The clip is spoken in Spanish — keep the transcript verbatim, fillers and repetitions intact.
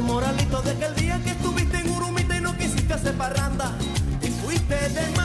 moralito de que el día que estuviste en Urumita y no quisiste hacer parranda y fuiste de